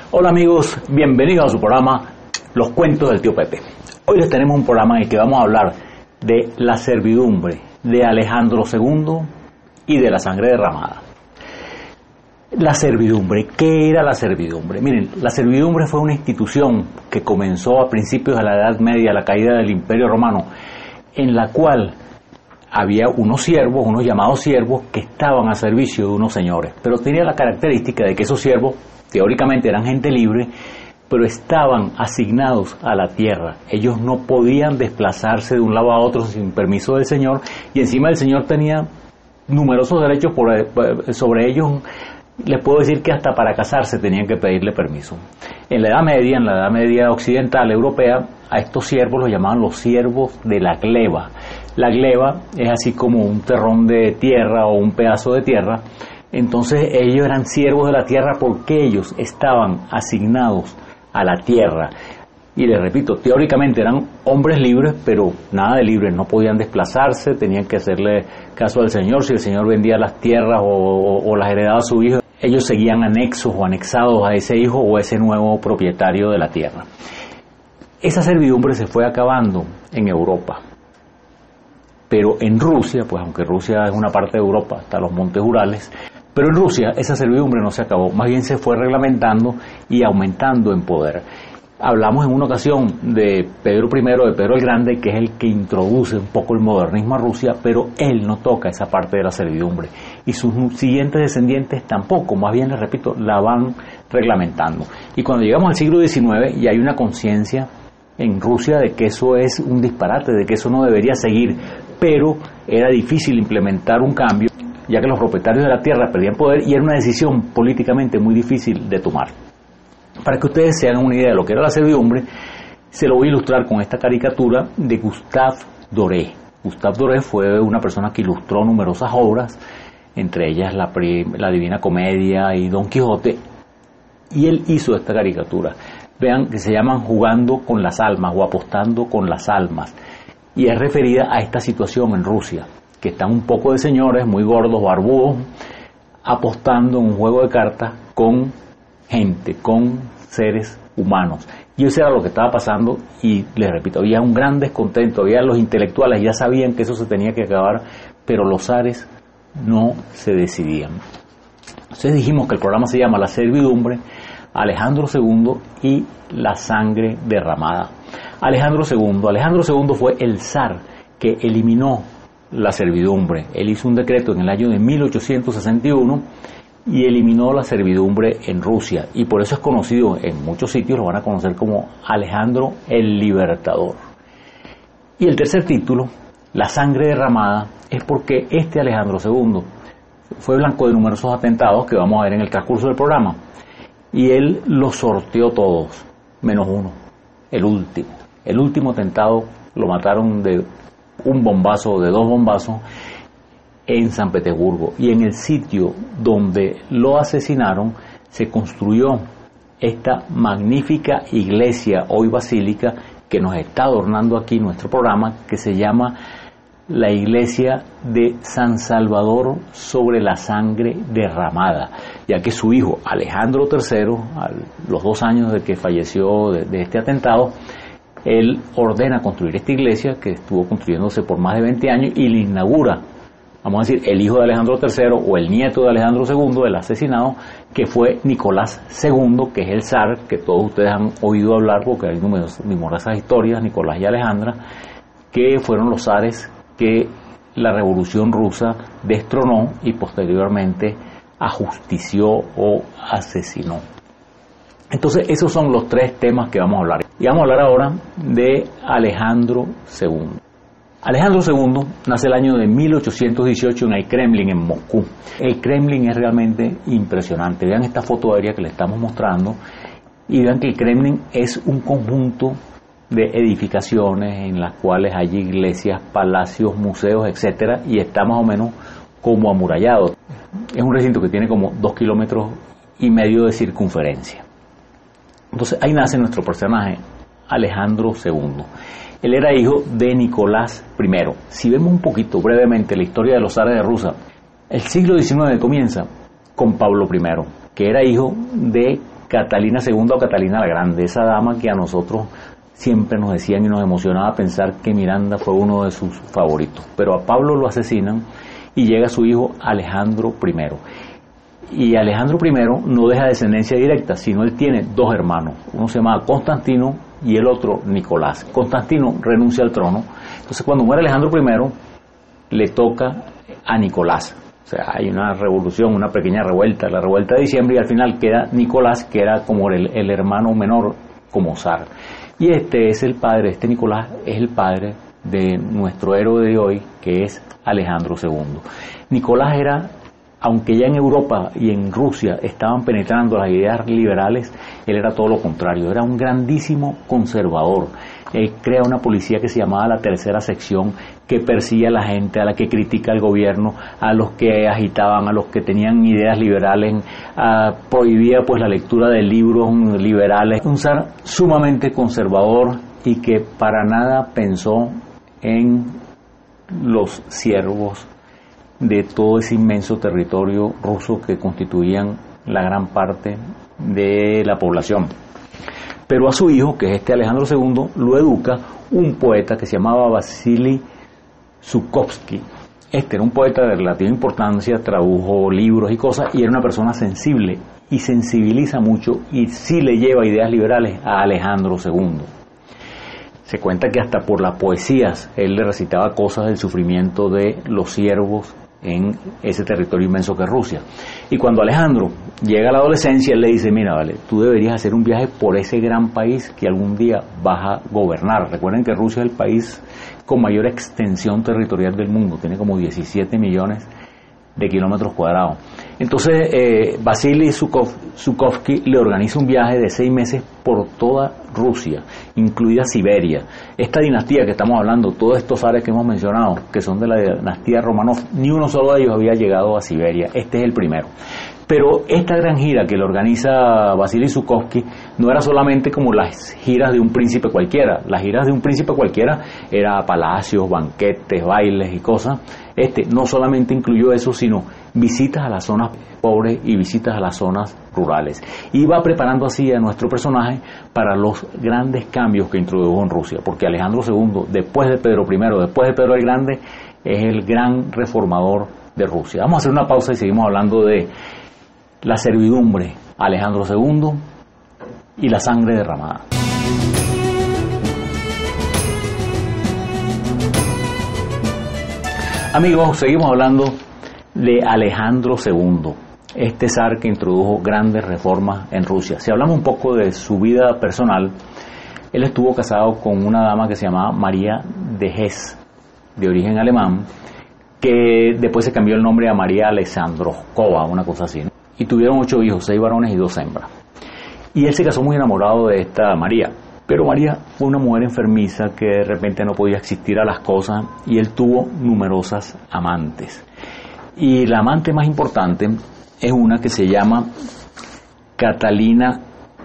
Hola amigos, bienvenidos a su programa Los Cuentos del Tío Pepe. Hoy les tenemos un programa en el que vamos a hablar de la servidumbre, de Alejandro II y de la sangre derramada. La servidumbre, ¿qué era la servidumbre? Miren, la servidumbre fue una institución que comenzó a principios de la Edad Media, la caída del Imperio Romano, en la cual había unos siervos, unos llamados siervos, que estaban a servicio de unos señores, pero tenía la característica de que esos siervos teóricamente eran gente libre, pero estaban asignados a la tierra. Ellos no podían desplazarse de un lado a otro sin permiso del Señor, y encima el Señor tenía numerosos derechos sobre ellos. Les puedo decir que hasta para casarse tenían que pedirle permiso. En la Edad Media occidental europea, a estos siervos los llamaban los siervos de la gleba. La gleba es así como un terrón de tierra o un pedazo de tierra. Entonces ellos eran siervos de la tierra porque ellos estaban asignados a la tierra. Y les repito, teóricamente eran hombres libres, pero nada de libres, no podían desplazarse, tenían que hacerle caso al Señor. Si el Señor vendía las tierras o las heredaba a su hijo, ellos seguían anexos o anexados a ese hijo o a ese nuevo propietario de la tierra. Esa servidumbre se fue acabando en Europa. Pero en Rusia, pues aunque Rusia es una parte de Europa, hasta los Montes Urales, pero en Rusia esa servidumbre no se acabó, más bien se fue reglamentando y aumentando en poder. Hablamos en una ocasión de Pedro I, de Pedro el Grande, que es el que introduce un poco el modernismo a Rusia, pero él no toca esa parte de la servidumbre. Y sus siguientes descendientes tampoco, más bien, les repito, la van reglamentando. Y cuando llegamos al siglo XIX, y hay una conciencia en Rusia de que eso es un disparate, de que eso no debería seguir, pero era difícil implementar un cambio, ya que los propietarios de la tierra perdían poder y era una decisión políticamente muy difícil de tomar. Para que ustedes se hagan una idea de lo que era la servidumbre, se lo voy a ilustrar con esta caricatura de Gustave Doré. Gustave Doré fue una persona que ilustró numerosas obras, entre ellas la Divina Comedia y Don Quijote, y él hizo esta caricatura. Vean que se llaman Jugando con las almas o Apostando con las almas, y es referida a esta situación en Rusia, que están un poco de señores muy gordos, barbudos, apostando en un juego de cartas con gente, con seres humanos. Y eso era lo que estaba pasando, y les repito, había un gran descontento, había los intelectuales, ya sabían que eso se tenía que acabar, pero los zares no se decidían. Entonces dijimos que el programa se llama La servidumbre, Alejandro II y la sangre derramada. Alejandro II fue el zar que eliminó la servidumbre. Él hizo un decreto en el año de 1861 y eliminó la servidumbre en Rusia, y por eso es conocido en muchos sitios, lo van a conocer como Alejandro el Libertador. Y el tercer título, La sangre derramada, es porque este Alejandro II fue blanco de numerosos atentados que vamos a ver en el transcurso del programa, y él los sorteó todos, menos uno, el último. El último atentado lo mataron de un bombazo, de dos bombazos, en San Petersburgo, y en el sitio donde lo asesinaron se construyó esta magnífica iglesia, hoy basílica, que nos está adornando aquí nuestro programa, que se llama la iglesia de San Salvador sobre la sangre derramada, ya que su hijo Alejandro III, a los 2 años de que falleció de este atentado, él ordena construir esta iglesia, que estuvo construyéndose por más de 20 años, y la inaugura, vamos a decir, el hijo de Alejandro III o el nieto de Alejandro II, el asesinado, que fue Nicolás II, que es el zar que todos ustedes han oído hablar, porque hay numerosas historias, Nicolás y Alejandra, que fueron los zares que la Revolución Rusa destronó y posteriormente ajustició o asesinó. Entonces esos son los 3 temas que vamos a hablar. Y vamos a hablar ahora de Alejandro II. Alejandro II nace el año de 1818 en el Kremlin, en Moscú. El Kremlin es realmente impresionante. Vean esta foto aérea que le estamos mostrando y vean que el Kremlin es un conjunto de edificaciones en las cuales hay iglesias, palacios, museos, etcétera, y está más o menos como amurallado. Es un recinto que tiene como 2,5 kilómetros de circunferencia. Entonces ahí nace nuestro personaje, Alejandro II. Él era hijo de Nicolás I. Si vemos un poquito brevemente la historia de los zares de Rusia, el siglo XIX comienza con Pablo I, que era hijo de Catalina II o Catalina la Grande, esa dama que a nosotros siempre nos decían y nos emocionaba pensar que Miranda fue uno de sus favoritos. Pero a Pablo lo asesinan y llega su hijo Alejandro I. Y Alejandro I no deja descendencia directa, sino él tiene dos hermanos. Uno se llama Constantino y el otro Nicolás. Constantino renuncia al trono. Entonces cuando muere Alejandro I, le toca a Nicolás. O sea, hay una revolución, una pequeña revuelta, la revuelta de diciembre, y al final queda Nicolás, que era como el hermano menor, como zar. Y este es el padre, este Nicolás es el padre de nuestro héroe de hoy, que es Alejandro II. Nicolás era, aunque ya en Europa y en Rusia estaban penetrando las ideas liberales, él era todo lo contrario, era un grandísimo conservador. Él crea una policía que se llamaba la Tercera Sección, que persigue a la gente, a la que critica al gobierno, a los que agitaban, a los que tenían ideas liberales, prohibía pues la lectura de libros liberales. Un zar sumamente conservador y que para nada pensó en los siervos de todo ese inmenso territorio ruso que constituían la gran parte de la población. Pero a su hijo, que es este Alejandro II, lo educa un poeta que se llamaba Vasily Zhukovsky. Este era un poeta de relativa importancia, tradujo libros y cosas, y era una persona sensible, y sensibiliza mucho, y sí le lleva ideas liberales a Alejandro II. Se cuenta que hasta por las poesías él le recitaba cosas del sufrimiento de los siervos en ese territorio inmenso que es Rusia. Y cuando Alejandro llega a la adolescencia, él le dice: mira, vale, tú deberías hacer un viaje por ese gran país que algún día vas a gobernar. Recuerden que Rusia es el país con mayor extensión territorial del mundo, tiene como 17 millones de kilómetros cuadrados. Entonces Vasily Zhukovsky le organiza un viaje de 6 meses por toda Rusia, incluida Siberia. Esta dinastía que estamos hablando, todos estos zares que hemos mencionado, que son de la dinastía Romanov, ni uno solo de ellos había llegado a Siberia. Este es el primero. Pero esta gran gira que le organiza Vasily Zhukovsky no era solamente como las giras de un príncipe cualquiera. Las giras de un príncipe cualquiera era palacios, banquetes, bailes y cosas. Este no solamente incluyó eso, sino visitas a las zonas pobres y visitas a las zonas rurales. Y va preparando así a nuestro personaje para los grandes cambios que introdujo en Rusia, porque Alejandro II, después de Pedro I, después de Pedro el Grande, es el gran reformador de Rusia. Vamos a hacer una pausa y seguimos hablando de la servidumbre, Alejandro II y la sangre derramada. Amigos, seguimos hablando de Alejandro II, este zar que introdujo grandes reformas en Rusia. Si hablamos un poco de su vida personal, él estuvo casado con una dama que se llamaba María de Hesse, de origen alemán, que después se cambió el nombre a María Alexandrovskova, una cosa así, ¿no? Y tuvieron 8 hijos, 6 varones y 2 hembras. Y él se casó muy enamorado de esta María. Pero María fue una mujer enfermiza que de repente no podía existir a las cosas, y él tuvo numerosas amantes. Y la amante más importante es una que se llama Catalina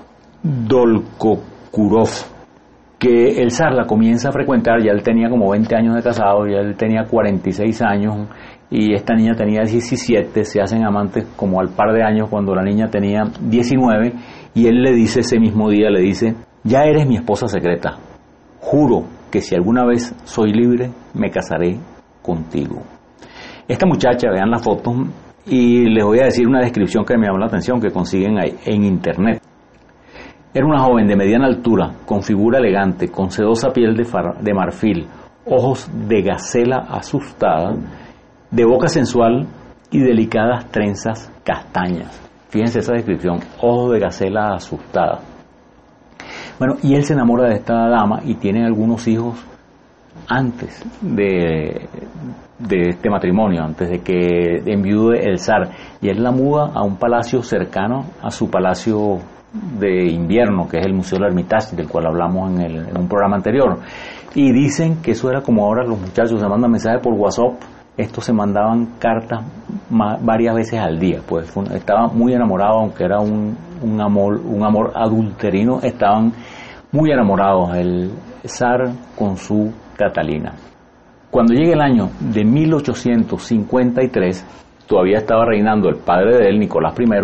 Dolgorukov, que el zar la comienza a frecuentar. Ya él tenía como 20 años de casado, ya él tenía 46 años, y esta niña tenía 17, se hacen amantes como al par de años cuando la niña tenía 19, y él le dice ese mismo día, le dice: ya eres mi esposa secreta, juro que si alguna vez soy libre, me casaré contigo. Esta muchacha, vean las fotos, y les voy a decir una descripción que me llamó la atención, que consiguen ahí en internet. Era una joven de mediana altura, con figura elegante, con sedosa piel de marfil, ojos de gacela asustada, de boca sensual y delicadas trenzas castañas. Fíjense esa descripción, ojos de gacela asustada. Bueno, y él se enamora de esta dama y tiene algunos hijos antes de este matrimonio, antes de que enviude el zar. Y él la muda a un palacio cercano a su palacio de invierno, que es el Museo del Hermitage, del cual hablamos en un programa anterior. Y dicen que eso era como ahora los muchachos se mandan mensajes por WhatsApp. Estos se mandaban cartas varias veces al día, pues estaba muy enamorado, aunque era un amor adulterino, estaban muy enamorados el zar con su Catalina. Cuando llega el año de 1853, todavía estaba reinando el padre de él, Nicolás I,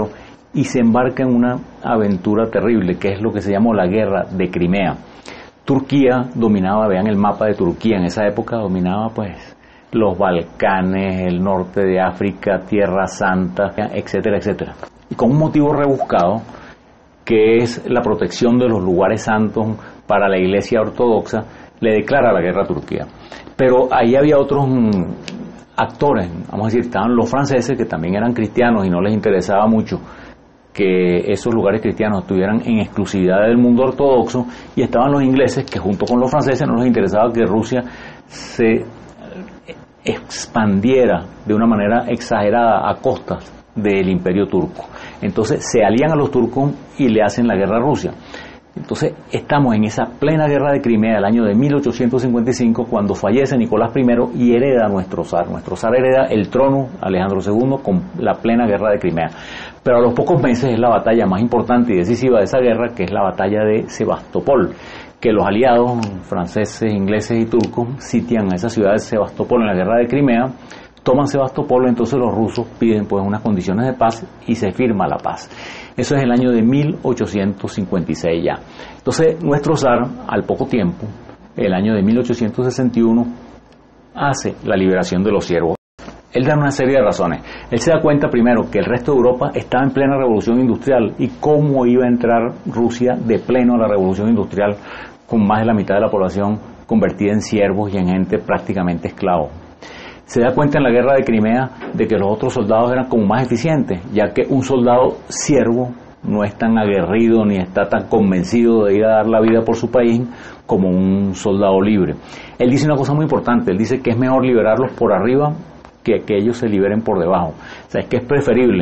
y se embarca en una aventura terrible, que es lo que se llamó la Guerra de Crimea. Turquía dominaba, vean el mapa de Turquía, en esa época dominaba pues los Balcanes, el norte de África, Tierra Santa, etcétera, etcétera. Y con un motivo rebuscado, que es la protección de los lugares santos para la Iglesia Ortodoxa, le declara la guerra a Turquía. Pero ahí había otros actores, vamos a decir, estaban los franceses, que también eran cristianos y no les interesaba mucho que esos lugares cristianos estuvieran en exclusividad del mundo ortodoxo, y estaban los ingleses, que junto con los franceses no les interesaba que Rusia se expandiera de una manera exagerada a costas del imperio turco. Entonces se alían a los turcos y le hacen la guerra a Rusia. Entonces estamos en esa plena guerra de Crimea del año de 1855, cuando fallece Nicolás I y hereda nuestro zar. Nuestro zar hereda el trono, Alejandro II, con la plena guerra de Crimea. Pero a los pocos meses es la batalla más importante y decisiva de esa guerra, que es la batalla de Sebastopol, que los aliados franceses, ingleses y turcos sitian a esa ciudad de Sebastopol en la guerra de Crimea. Toman Sebastopol, entonces los rusos piden pues unas condiciones de paz y se firma la paz. Eso es el año de 1856 ya. Entonces nuestro zar, al poco tiempo, el año de 1861, hace la liberación de los siervos. Él da una serie de razones. Él se da cuenta primero que el resto de Europa estaba en plena revolución industrial, y cómo iba a entrar Rusia de pleno a la revolución industrial con más de la mitad de la población convertida en siervos y en gente prácticamente esclavos. Se da cuenta en la guerra de Crimea de que los otros soldados eran como más eficientes, ya que un soldado siervo no es tan aguerrido ni está tan convencido de ir a dar la vida por su país como un soldado libre. Él dice una cosa muy importante, él dice que es mejor liberarlos por arriba que ellos se liberen por debajo. O sea, es que es preferible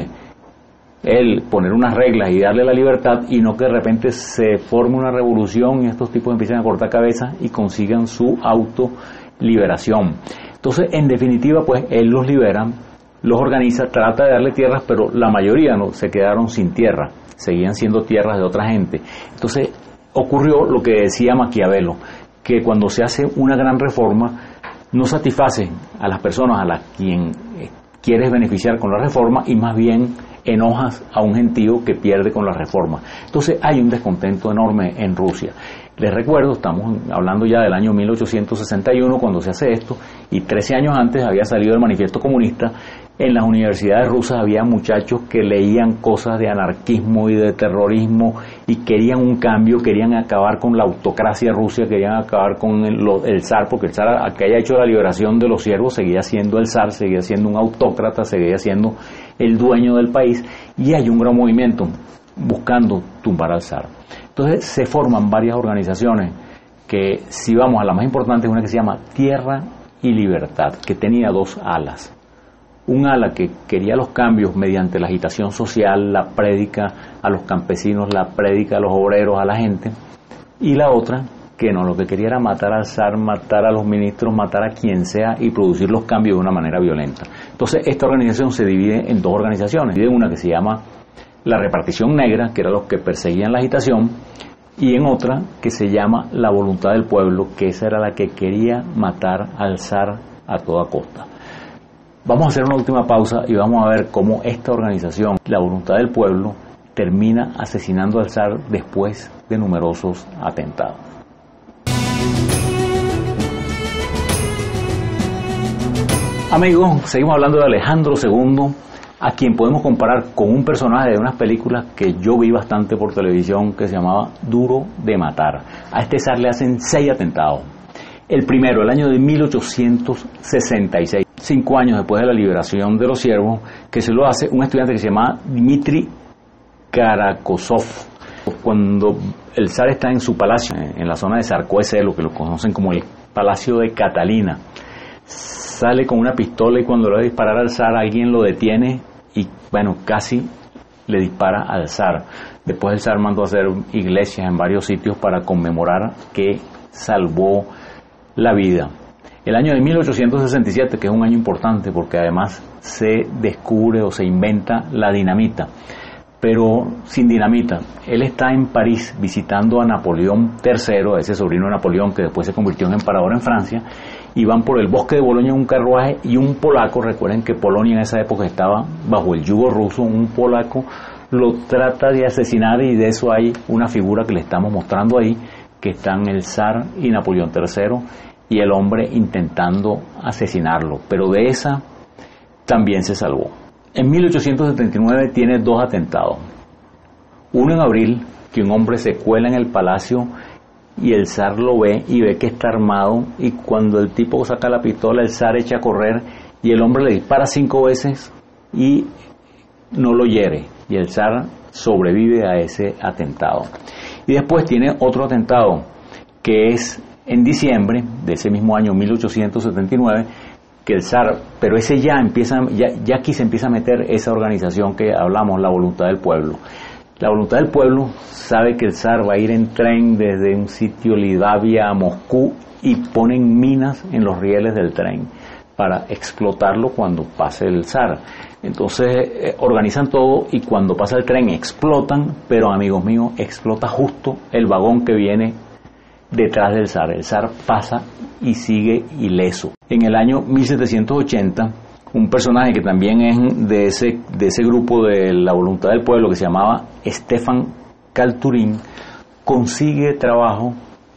él poner unas reglas y darle la libertad, y no que de repente se forme una revolución y estos tipos empiecen a cortar cabezas y consigan su autoliberación. Entonces, en definitiva, pues él los libera, los organiza, trata de darle tierras, pero la mayoría no se quedaron sin tierra, seguían siendo tierras de otra gente. Entonces ocurrió lo que decía Maquiavelo, que cuando se hace una gran reforma no satisface a las personas a las quien quieres beneficiar con la reforma, y más bien enojas a un gentío que pierde con la reforma. Entonces hay un descontento enorme en Rusia. Les recuerdo, estamos hablando ya del año 1861 cuando se hace esto, y 13 años antes había salido el manifiesto comunista. En las universidades rusas había muchachos que leían cosas de anarquismo y de terrorismo y querían un cambio, querían acabar con la autocracia rusa, querían acabar con el zar, porque el zar, que haya hecho la liberación de los siervos, seguía siendo el zar, seguía siendo un autócrata, seguía siendo el dueño del país, y hay un gran movimiento buscando tumbar al zar. Entonces se forman varias organizaciones, que si vamos a la más importante, es una que se llama Tierra y Libertad, que tenía dos alas. Un ala que quería los cambios mediante la agitación social, la prédica a los campesinos, la prédica a los obreros, a la gente, y la otra que no, lo que quería era matar al zar, matar a los ministros, matar a quien sea y producir los cambios de una manera violenta. Entonces esta organización se divide en dos organizaciones. Divide una que se llama la Repartición Negra, que era los que perseguían la agitación, y en otra que se llama la Voluntad del Pueblo, que esa era la que quería matar al zar a toda costa. Vamos a hacer una última pausa y vamos a ver cómo esta organización, la Voluntad del Pueblo, termina asesinando al zar después de numerosos atentados. Amigos, seguimos hablando de Alejandro II, a quien podemos comparar con un personaje de unas películas que yo vi bastante por televisión, que se llamaba Duro de Matar. A este zar le hacen 6 atentados. El primero, el año de 1866, 5 años después de la liberación de los siervos, que se lo hace un estudiante que se llama Dmitri Karakosov. Cuando el zar está en su palacio, en la zona de Sarkozy, lo que lo conocen como el Palacio de Catalina, sale con una pistola, y cuando le va a disparar al zar, alguien lo detiene y, bueno, casi le dispara al zar. Después el zar mandó a hacer iglesias en varios sitios para conmemorar que salvó la vida. El año de 1867, que es un año importante porque además se descubre o se inventa la dinamita, pero sin dinamita. Él está en París visitando a Napoleón III, ese sobrino de Napoleón que después se convirtió en emperador en Francia, y van por el bosque de Bolonia en un carruaje, y un polaco, recuerden que Polonia en esa época estaba bajo el yugo ruso, un polaco lo trata de asesinar, y de eso hay una figura que le estamos mostrando ahí, que están el zar y Napoleón III y el hombre intentando asesinarlo, pero de esa también se salvó. En 1879 tiene 2 atentados. Uno en abril, que un hombre se cuela en el palacio y el zar lo ve y ve que está armado, y cuando el tipo saca la pistola, el zar echa a correr y el hombre le dispara 5 veces y no lo hiere, y el zar sobrevive a ese atentado. Y después tiene otro atentado que es en diciembre de ese mismo año 1879, que el zar, pero ese ya aquí se empieza a meter esa organización que hablamos, la voluntad del pueblo. La voluntad del pueblo sabe que el zar va a ir en tren desde un sitio Lidavia a Moscú, y ponen minas en los rieles del tren para explotarlo cuando pase el zar. Entonces organizan todo, y cuando pasa el tren explotan, pero amigos míos, explota justo el vagón que viene detrás del zar. El zar pasa y sigue ileso. En el año 1780, un personaje que también es de ese grupo de la voluntad del pueblo, que se llamaba Stefan Kalturin, consigue trabajo,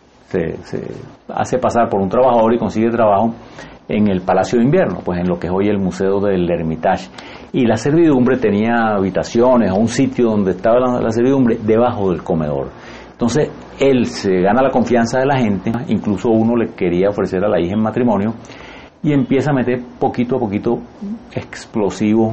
se hace pasar por un trabajador y consigue trabajo en el Palacio de Invierno, pues en lo que es hoy el Museo del Hermitage. Y la servidumbre tenía habitaciones o un sitio donde estaba la servidumbre debajo del comedor. Entonces él se gana la confianza de la gente, incluso uno le quería ofrecer a la hija en matrimonio, y empieza a meter poquito a poquito explosivos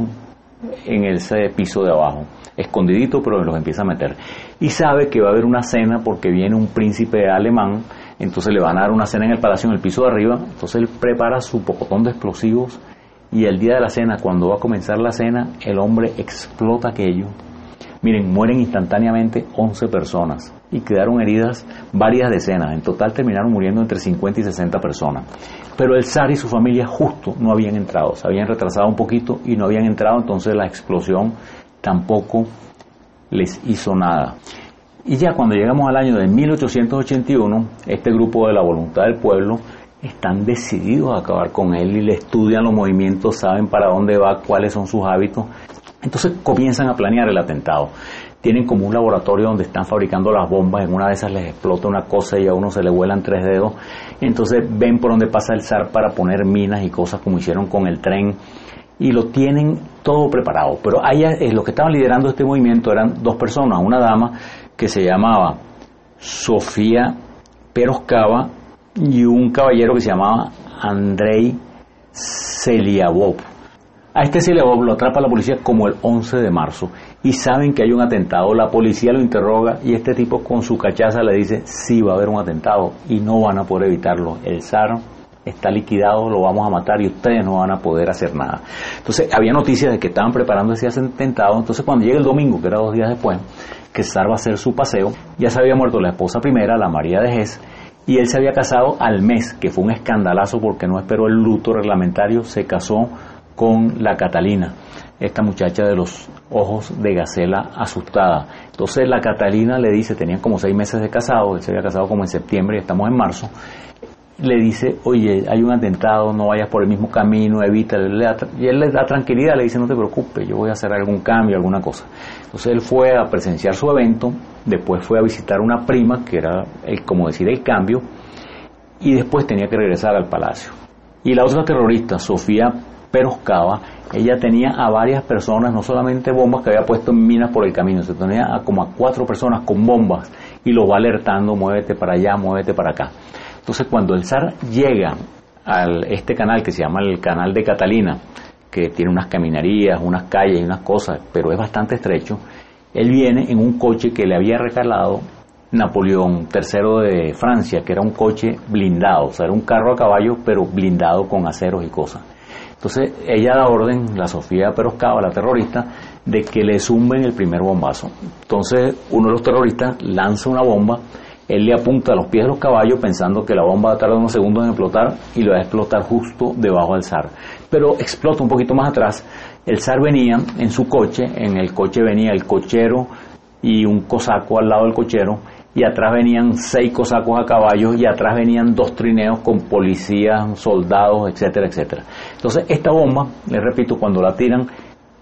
en ese piso de abajo, escondidito, pero los empieza a meter. Y sabe que va a haber una cena porque viene un príncipe alemán, entonces le van a dar una cena en el palacio, en el piso de arriba. Entonces él prepara su pocotón de explosivos, y el día de la cena, cuando va a comenzar la cena, el hombre explota aquello. Miren, mueren instantáneamente 11 personas y quedaron heridas varias decenas. En total terminaron muriendo entre 50 y 60 personas. Pero el zar y su familia justo no habían entrado, se habían retrasado un poquito y no habían entrado, entonces la explosión tampoco les hizo nada. Y ya cuando llegamos al año de 1881, este grupo de la voluntad del pueblo están decididos a acabar con él, y le estudian los movimientos, saben para dónde va, cuáles son sus hábitos. Entonces comienzan a planear el atentado. Tienen como un laboratorio donde están fabricando las bombas. En una de esas les explota una cosa y a uno se le vuelan 3 dedos. Entonces ven por dónde pasa el zar para poner minas y cosas, como hicieron con el tren, y lo tienen todo preparado. Pero los que estaban liderando este movimiento eran 2 personas, una dama que se llamaba Sofía Perovskaya y un caballero que se llamaba Andrei Seliavov. A este Seliavov lo atrapa la policía como el 11 de marzo y saben que hay un atentado. La policía lo interroga y este tipo con su cachaza le dice: sí, va a haber un atentado y no van a poder evitarlo. El zar está liquidado, lo vamos a matar y ustedes no van a poder hacer nada. Entonces había noticias de que estaban preparando ese atentado. Entonces cuando llega el domingo, que era 2 días después, que el zar va a hacer su paseo, ya se había muerto la esposa primera, la María de Hesse, y él se había casado al mes, que fue un escandalazo porque no esperó el luto reglamentario, se casó con la Catalina, esta muchacha de los ojos de gacela asustada. Entonces la Catalina le dice, tenían como 6 meses de casado, él se había casado como en septiembre y estamos en marzo, le dice: oye, hay un atentado, no vayas por el mismo camino, evita. Y él le da tranquilidad, le dice: no te preocupes, yo voy a hacer algún cambio, alguna cosa. Entonces él fue a presenciar su evento, después fue a visitar una prima, que era, como decir, el cambio, y después tenía que regresar al palacio. Y la otra terrorista, Sofía Perovskaya, ella tenía a varias personas, no solamente bombas que había puesto en minas por el camino, se tenía como a 4 personas con bombas y los va alertando: muévete para allá, muévete para acá. Entonces cuando el zar llega a este canal que se llama el canal de Catalina, que tiene unas caminarías, unas calles y unas cosas, pero es bastante estrecho, él viene en un coche que le había regalado Napoleón III de Francia, que era un coche blindado, o sea, era un carro a caballo, pero blindado con aceros y cosas. Entonces ella da orden, la Sofía Perovskaya, la terrorista, de que le zumben el primer bombazo. Entonces uno de los terroristas lanza una bomba, él le apunta a los pies de los caballos pensando que la bomba va a tardar unos segundos en explotar y lo va a explotar justo debajo del zar. Pero explota un poquito más atrás. El zar venía en su coche, en el coche venía el cochero y un cosaco al lado del cochero, y atrás venían 6 cosacos a caballo, y atrás venían 2 trineos con policías, soldados, etcétera, etcétera. Entonces esta bomba, les repito, cuando la tiran,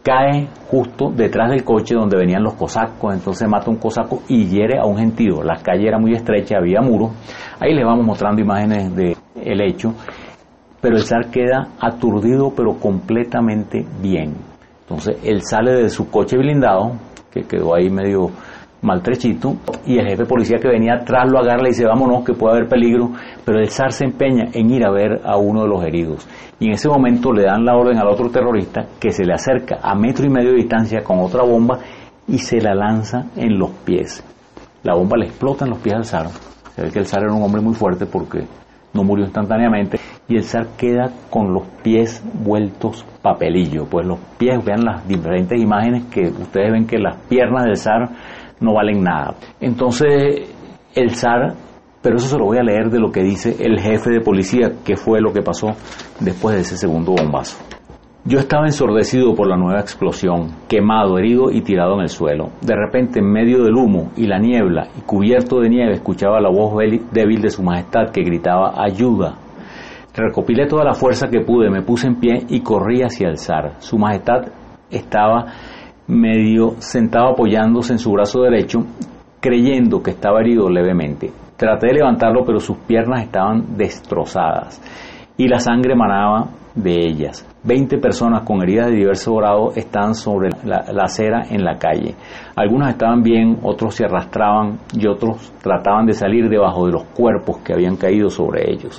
cae justo detrás del coche donde venían los cosacos, entonces mata a un cosaco y hiere a un gentío. La calle era muy estrecha, había muros. Ahí les vamos mostrando imágenes del hecho, pero el zar queda aturdido pero completamente bien. Entonces él sale de su coche blindado, que quedó ahí medio maltrechito, y el jefe de policía que venía atrás lo agarra y dice vámonos que puede haber peligro, pero el zar se empeña en ir a ver a uno de los heridos, y en ese momento le dan la orden al otro terrorista que se le acerca a 1,5 metros de distancia con otra bomba y se la lanza en los pies. La bomba le explota en los pies al zar. Se ve que el zar era un hombre muy fuerte porque no murió instantáneamente, y el zar queda con los pies vueltos papelillo. Pues los pies, vean las diferentes imágenes que ustedes ven que las piernas del zar no valen nada. Entonces el zar, pero eso se lo voy a leer de lo que dice el jefe de policía, que fue lo que pasó después de ese segundo bombazo. Yo estaba ensordecido por la nueva explosión, quemado, herido y tirado en el suelo. De repente, en medio del humo y la niebla y cubierto de nieve, escuchaba la voz débil de su majestad que gritaba ayuda. Recopilé toda la fuerza que pude, me puse en pie y corrí hacia el zar. Su majestad estaba medio sentado apoyándose en su brazo derecho, creyendo que estaba herido levemente. Traté de levantarlo, pero sus piernas estaban destrozadas y la sangre manaba de ellas. 20 personas con heridas de diverso grado estaban sobre la acera en la calle. Algunos estaban bien, otros se arrastraban y otros trataban de salir debajo de los cuerpos que habían caído sobre ellos.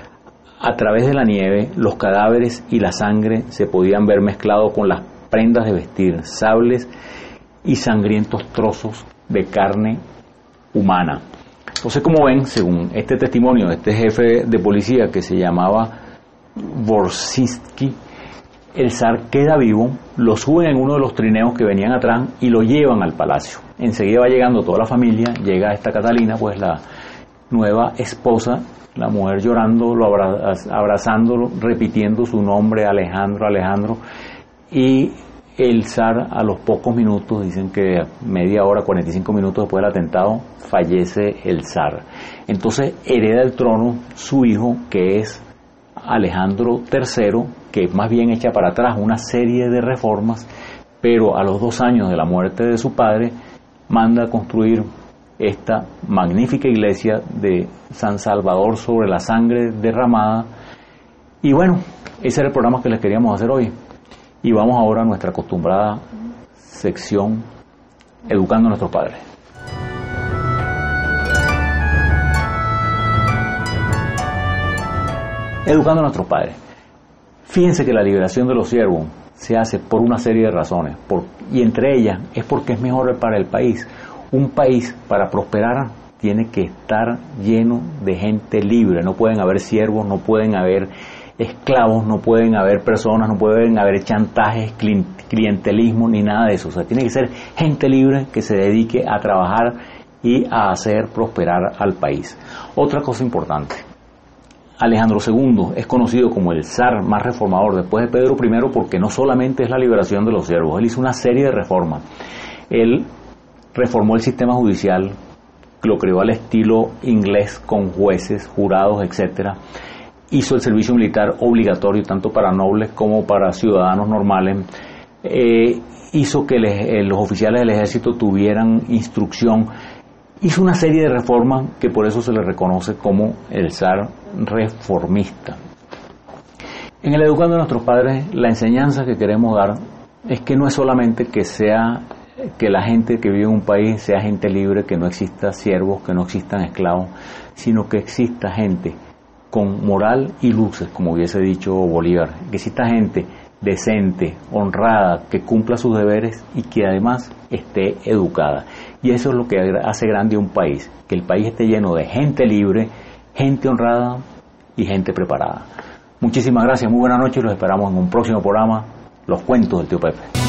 A través de la nieve, los cadáveres y la sangre se podían ver mezclados con las prendas de vestir, sables y sangrientos trozos de carne humana. Entonces, como ven, según este testimonio de este jefe de policía que se llamaba Borzinski, el zar queda vivo, lo suben en uno de los trineos que venían atrás y lo llevan al palacio. Enseguida va llegando toda la familia, llega esta Catalina, pues la nueva esposa, la mujer llorando, abrazándolo, repitiendo su nombre, Alejandro, Alejandro, y el zar a los pocos minutos, dicen que media hora, 45 minutos después del atentado, fallece el zar. Entonces hereda el trono su hijo, que es Alejandro III, que más bien echa para atrás una serie de reformas, pero a los 2 años de la muerte de su padre, manda a construir esta magnífica iglesia de San Salvador sobre la sangre derramada. Y bueno, ese era el programa que les queríamos hacer hoy. Y vamos ahora a nuestra acostumbrada sección Educando a nuestros padres. Educando a nuestros padres. Fíjense que la liberación de los siervos se hace por una serie de razones, y entre ellas es porque es mejor para el país. Un país, para prosperar, tiene que estar lleno de gente libre. No pueden haber siervos, no pueden haber esclavos, no pueden haber personas, no pueden haber chantajes, clientelismo, ni nada de eso. O sea, tiene que ser gente libre que se dedique a trabajar y a hacer prosperar al país. Otra cosa importante, Alejandro II es conocido como el zar más reformador después de Pedro I porque no solamente es la liberación de los siervos, él hizo una serie de reformas. Él reformó el sistema judicial, lo creó al estilo inglés con jueces, jurados, etcétera. Hizo el servicio militar obligatorio tanto para nobles como para ciudadanos normales. Hizo que los oficiales del ejército tuvieran instrucción. Hizo una serie de reformas que por eso se le reconoce como el zar reformista. En el Educando a nuestros padres, la enseñanza que queremos dar es que no es solamente que la gente que vive en un país sea gente libre, que no exista siervos, que no existan esclavos, sino que exista gente con moral y luces, como hubiese dicho Bolívar, que exista gente decente, honrada, que cumpla sus deberes y que además esté educada. Y eso es lo que hace grande un país, que el país esté lleno de gente libre, gente honrada y gente preparada. Muchísimas gracias, muy buenas noches y los esperamos en un próximo programa, Los Cuentos del Tío Pepe.